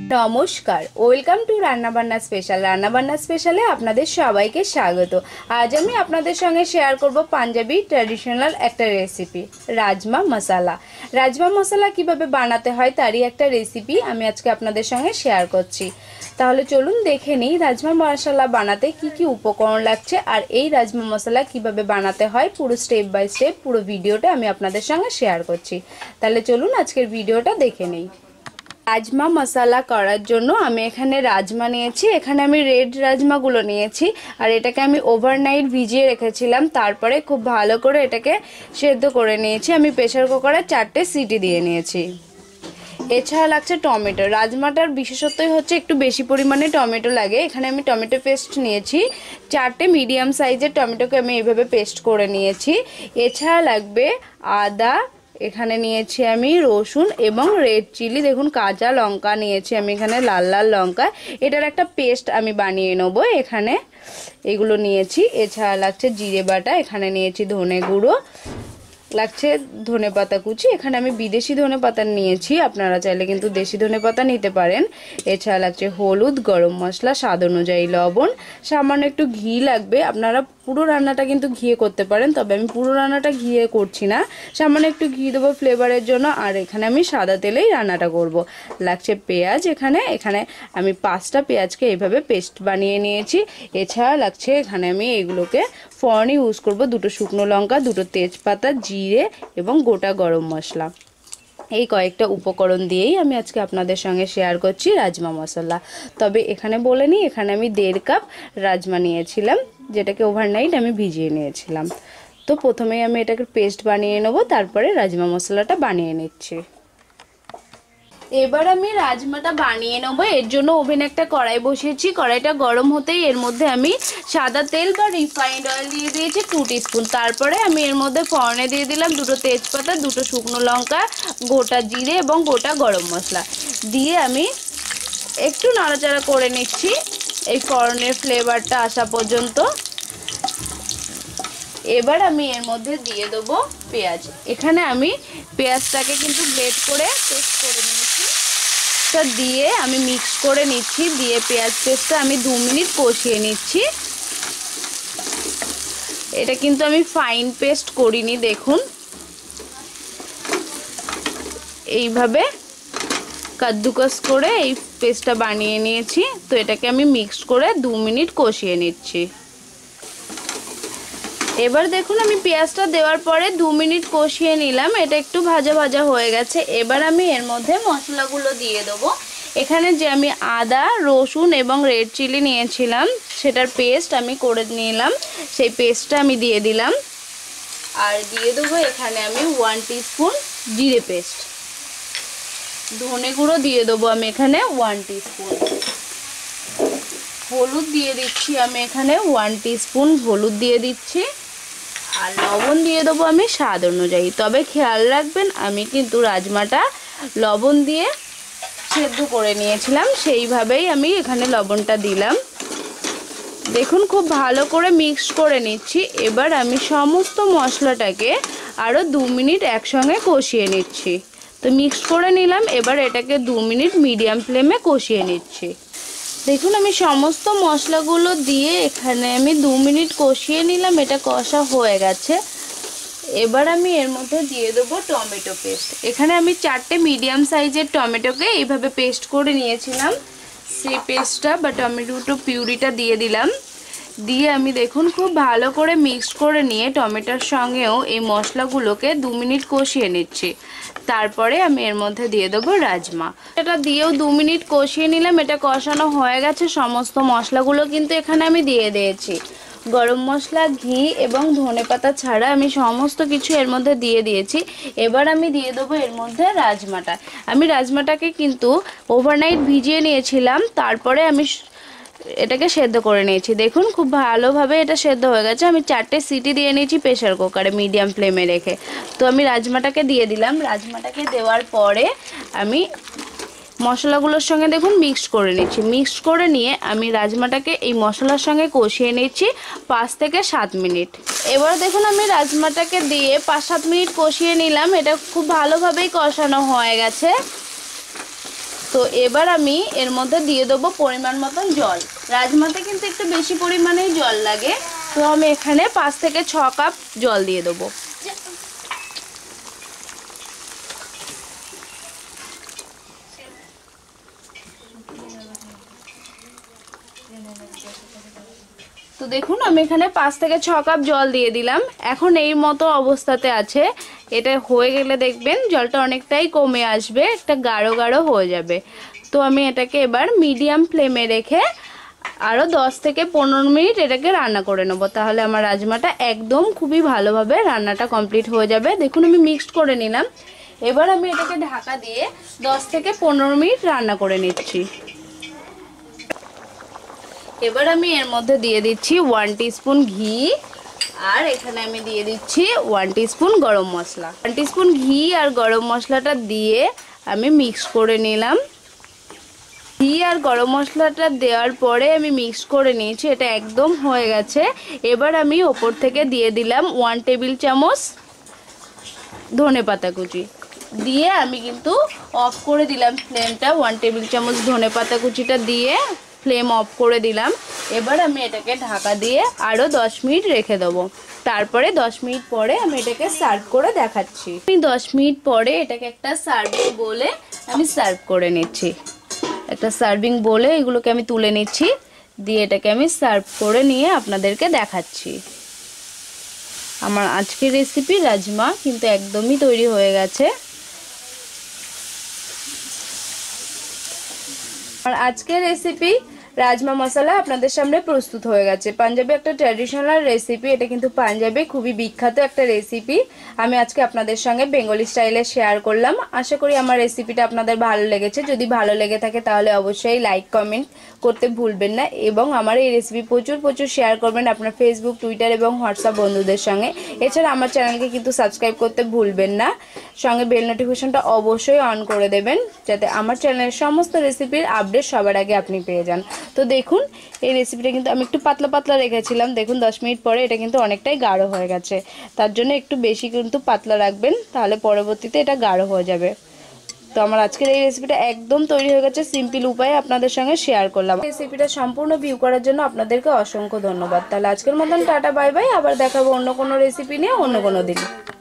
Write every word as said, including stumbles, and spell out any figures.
নমস্কার, welcome to রান্নাবান্না special. রান্নাবান্না স্পেশালে আপনাদের সবাইকে স্বাগত। আজ আমি আপনাদের সঙ্গে শেয়ার করব পাঞ্জাবি ট্র্যাডিশনাল একটা রেসিপি, রাজমা মশালা। রাজমা মশালা কিভাবে বানাতে হয় তারই একটা রেসিপি আমি আজকে আপনাদের সঙ্গে শেয়ার করছি। তাহলে চলুন দেখে নিই রাজমা মশালা বানাতে কি কি উপকরণ লাগছে আর এই রাজমা মশালা কিভাবে বানাতে হয়। পুরো স্টেপ বাই স্টেপ পুরো ভিডিওটা আমি আপনাদের সঙ্গে শেয়ার করছি। তাহলে চলুন আজকের ভিডিওটা দেখে নিই। রাজমা মশালা করার জন্য আমি এখানে রাজমা নিয়েছি। এখানে আমি রেড রাজমাগুলো নিয়েছি আর এটাকে আমি ওভারনাইট ভিজিয়ে রেখেছিলাম। তারপরে খুব ভালো করে এটাকে সেদ্ধ করে নিয়েছি। আমি প্রেসার কুকারে চারটে সিটি দিয়ে নিয়েছি। এছাড়া লাগছে টমেটো। রাজমাটার বিশেষত্বই হচ্ছে একটু বেশি পরিমাণে টমেটো লাগে। এখানে আমি টমেটো পেস্ট নিয়েছি, চারটে মিডিয়াম সাইজের টমেটোকে আমি এইভাবে পেস্ট করে নিয়েছি। এছাড়া লাগবে আদা, এখানে নিয়েছি আমি রসুন এবং রেড চিলি, দেখুন কাঁচা লঙ্কা নিয়েছি আমি এখানে, লাল লাল লঙ্কা। এটার একটা পেস্ট আমি বানিয়ে নেবো। এখানে এগুলো নিয়েছি। এছাড়া লাগছে জিরে বাটা, এখানে নিয়েছি ধনে গুঁড়ো, লাগছে ধনে পাতা কুচি। এখানে আমি বিদেশি ধনে পাতা নিয়েছি, আপনারা চাইলে কিন্তু দেশি ধনে পাতা নিতে পারেন। এছাড়া লাগছে হলুদ, গরম মশলা, স্বাদ অনুযায়ী লবণ, সামান্য একটু ঘি লাগবে। আপনারা পুরো রান্নাটা কিন্তু ঘিয়ে করতে পারেন, তবে আমি পুরো রান্নাটা ঘিয়ে করছি না, সামান্য একটু ঘি দেবো ফ্লেভারের জন্য। আর এখানে আমি সাদা তেলেই রান্নাটা করব। লাগছে পেঁয়াজ, এখানে এখানে আমি পাঁচটা পেঁয়াজকে এইভাবে পেস্ট বানিয়ে নিয়েছি। এছাড়া লাগছে এখানে আমি এগুলোকে ফোড়ন ইউজ করব, দুটো শুকনো লঙ্কা, দুটো তেজপাতা, জিরে এবং গোটা গরম মশলা। এই কয়েকটা উপকরণ দিয়েই আমি আজকে আপনাদের সঙ্গে শেয়ার করছি রাজমা মশলা। তবে এখানে বলে নিই, এখানে আমি দেড় কাপ রাজমা নিয়েছিলাম, যেটাকে ওভারনাইট আমি ভিজিয়ে নিয়েছিলাম। তো প্রথমেই আমি এটাকে পেস্ট বানিয়ে নেব, তারপরে রাজমা মশলাটা বানিয়ে নিচ্ছি। এবার আমি রাজমাটা বানিয়ে নেবো। এর জন্য ওভেনে একটা কড়াই বসিয়েছি। কড়াইটা গরম হতেই এর মধ্যে আমি সাদা তেল বা রিফাইন্ড অয়েল দিয়ে দিয়েছি টু টিস্পুন। তারপরে আমি এর মধ্যে ফোড়নে দিয়ে দিলাম দুটো তেজপাতা, দুটো শুকনো লঙ্কা, গোটা জিরে এবং গোটা গরম মশলা দিয়ে আমি একটু নাড়াচাড়া করে নিচ্ছি এই ফোড়নের ফ্লেভারটা আসা পর্যন্ত। এবার আমি এর মধ্যে দিয়ে দেবো পেঁয়াজ। এখানে আমি পেঁয়াজটাকে কিন্তু গ্রেট করে পেস্ট করে নিয়েছি, তা দিয়ে আমি মিক্স করে নিচ্ছি। দিয়ে পেঁয়াজ পেস্টটা আমি দু মিনিট কষিয়ে নিচ্ছি। এটা কিন্তু আমি ফাইন পেস্ট করিনি, দেখুন এইভাবে কাদ্দুকাস করে এই পেস্টটা বানিয়ে নিয়েছি। তো এটাকে আমি মিক্স করে দু মিনিট কষিয়ে নিচ্ছি। এবার দেখুন আমি পেঁয়াজটা দেওয়ার পরে দু মিনিট কষিয়ে নিলাম, এটা একটু ভাজা ভাজা হয়ে গেছে। এবার আমি এর মধ্যে মশলাগুলো দিয়ে দেবো। এখানে যে আমি আদা, রসুন এবং রেড চিলি নিয়েছিলাম সেটার পেস্ট আমি করে নিলাম, সেই পেস্টটা আমি দিয়ে দিলাম। আর দিয়ে দেবো এখানে আমি ওয়ান টিস্পুন জিরে পেস্ট, ধনে গুঁড়ো দিয়ে দেবো আমি এখানে ওয়ান টিস্পুন, হলুদ দিয়ে দিচ্ছি আমি এখানে ওয়ান টিস্পুন হলুদ দিয়ে দিচ্ছি, আর লবণ দিয়ে দেবো আমি স্বাদ অনুযায়ী। তবে খেয়াল রাখবেন আমি কিন্তু রাজমাটা লবণ দিয়ে সেদ্ধ করে নিয়েছিলাম, সেইভাবেই আমি এখানে লবণটা দিলাম। দেখুন খুব ভালো করে মিক্স করে নিচ্ছি। এবার আমি সমস্ত মশলাটাকে আরও দু মিনিট একসঙ্গে কষিয়ে নিচ্ছি। তো মিক্স করে নিলাম, এবার এটাকে দু মিনিট মিডিয়াম ফ্লেমে কষিয়ে নিচ্ছি। দেখুন আমি সমস্ত মশলাগুলো দিয়ে এখানে আমি দু মিনিট কষিয়ে নিলাম, এটা কষা হয়ে গেছে। এবার আমি এর মধ্যে দিয়ে দেবো টমেটো পেস্ট। এখানে আমি চারটে মিডিয়াম সাইজের টমেটোকে এইভাবে পেস্ট করে নিয়েছিলাম, সেই পেস্টটা বা টমেটো পিউরিটা দিয়ে দিলাম। দিয়ে আমি দেখুন খুব ভালো করে মিক্স করে নিয়ে টমেটোর সঙ্গেও এই মশলাগুলোকে দু মিনিট কষিয়ে নিচ্ছি। তারপরে আমি এর মধ্যে দিয়ে দেবো রাজমা। এটা দিয়েও দু মিনিট কষিয়ে নিলাম, এটা কষানো হয়ে গেছে। সমস্ত মশলাগুলো কিন্তু এখানে আমি দিয়ে দিয়েছি। গরম মশলা, ঘি এবং ধনেপাতা ছাড়া আমি সমস্ত কিছু এর মধ্যে দিয়ে দিয়েছি। এবার আমি দিয়ে দেবো এর মধ্যে রাজমাটা। আমি রাজমাটাকে কিন্তু ওভারনাইট ভিজিয়ে নিয়েছিলাম, তারপরে আমি এটাকে সেদ্ধ করে নিয়েছি। দেখুন খুব ভালোভাবে এটা সেদ্ধ হয়ে গেছে। আমি চারটে সিটি দিয়ে নিয়েছি প্রেসার কুকারে মিডিয়াম ফ্লেমে রেখে। তো আমি রাজমাটাকে দিয়ে দিলাম। রাজমাটাকে দেওয়ার পরে আমি মশলাগুলোর সঙ্গে দেখুন মিক্সড করে নিচ্ছি। মিক্সড করে নিয়ে আমি রাজমাটাকে এই মশলার সঙ্গে কষিয়ে নিচ্ছি পাঁচ থেকে সাত মিনিট। এবার দেখুন আমি রাজমাটাকে দিয়ে পাঁচ সাত মিনিট কষিয়ে নিলাম। এটা খুব ভালোভাবেই কষানো হয়ে গেছে। তো তো এবার আমি এর মধ্যে দিয়ে দেবো পরিমাণ মতন জল। রাজমাতে কিন্তু একটু বেশি পরিমাণেই জল লাগে, তো আমি এখানে পাঁচ থেকে ছ কাপ জল দিয়ে দেবো। তো দেখুন আমি এখানে পাঁচ থেকে ছ কাপ জল দিয়ে দিলাম। এখন এই মতো অবস্থাতে আছে, এটা হয়ে গেলে দেখবেন জলটা অনেকটাই কমে আসবে, একটা গাঢ় গাঢ় হয়ে যাবে। তো আমি এটাকে এবার মিডিয়াম ফ্লেমে রেখে আরও দশ থেকে পনেরো মিনিট এটাকে রান্না করে নেব, তাহলে আমার রাজমাটা একদম খুবই ভালোভাবে রান্নাটা কমপ্লিট হয়ে যাবে। দেখুন আমি মিক্সড করে নিলাম। এবার আমি এটাকে ঢাকা দিয়ে দশ থেকে পনেরো মিনিট রান্না করে নিচ্ছি। এবার আমি এর মধ্যে দিয়ে দিচ্ছি ওয়ান টিস্পুন ঘি, আর এখানে আমি দিয়ে দিচ্ছি ওয়ান টিস্পুন গরম মশলা। ওয়ান টিস্পুন ঘি আর গরম মশলাটা দিয়ে আমি মিক্স করে নিলাম। ঘি আর গরম মশলাটা দেওয়ার পরে আমি মিক্স করে নিয়েছি, এটা একদম হয়ে গেছে। এবার আমি ওপর থেকে দিয়ে দিলাম ওয়ান টেবিল চামচ ধনে পাতা কুচি, দিয়ে আমি কিন্তু অফ করে দিলাম ফ্লেমটা। ওয়ান টেবিল চামচ ধনে পাতা কুচিটা দিয়ে ফ্লেম অফ করে দিলাম। এবার আমি এটাকে ঢাকা দিয়ে আরও দশ মিনিট রেখে দেবো, তারপরে দশ মিনিট পরে আমি এটাকে সার্ভ করে দেখাচ্ছি। আমি দশ মিনিট পরে এটাকে একটা সার্ভিং বলে আমি সার্ভ করে নিচ্ছি। একটা সার্ভিং বলে এগুলোকে আমি তুলে নিচ্ছি, দিয়ে এটাকে আমি সার্ভ করে নিয়ে আপনাদেরকে দেখাচ্ছি। আমার আজকের রেসিপি রাজমা কিন্তু একদমই তৈরি হয়ে গেছে। আর আজকের রেসিপি রাজমা মশলা আপনাদের সামনে প্রস্তুত হয়ে গেছে। পাঞ্জাবি একটা ট্র্যাডিশনাল রেসিপি, এটা কিন্তু পাঞ্জাবে খুবই বিখ্যাত একটা রেসিপি। আমি আজকে আপনাদের সঙ্গে বেঙ্গলি স্টাইলে শেয়ার করলাম। আশা করি আমার রেসিপিটা আপনাদের ভালো লেগেছে। যদি ভালো লেগে থাকে তাহলে অবশ্যই লাইক কমেন্ট করতে ভুলবেন না, এবং আমার এই রেসিপি প্রচুর প্রচুর শেয়ার করবেন আপনার ফেসবুক, টুইটার এবং হোয়াটসঅ্যাপ বন্ধুদের সঙ্গে। এছাড়া আমার চ্যানেলকে কিন্তু সাবস্ক্রাইব করতে ভুলবেন না, সঙ্গে বেল নোটিফিকেশনটা অবশ্যই অন করে দেবেন, যাতে আমার চ্যানেলের সমস্ত রেসিপির আপডেট সবার আগে আপনি পেয়ে যান। তো দেখুন এই রেসিপিটা কিন্তু আমি একটু পাতলা পাতলা রেখেছিলাম, দেখুন দশ মিনিট পরে এটা কিন্তু অনেকটাই গাঢ় হয়ে গেছে। তার জন্য একটু বেশি কিন্তু পাতলা রাখবেন, তাহলে পরবর্তীতে এটা গাঢ় হয়ে যাবে। তো আমার আজকের এই রেসিপিটা একদম তৈরি হয়ে গেছে, সিম্পল উপায়ে আপনাদের সঙ্গে শেয়ার করলাম। রেসিপিটা সম্পূর্ণ ভিউ করার জন্য আপনাদেরকে অসংখ্য ধন্যবাদ। তাহলে আজকের মতন টাটা বাই বাই, আবার দেখাবো অন্য কোনো রেসিপি নিয়ে অন্য কোনো দিন।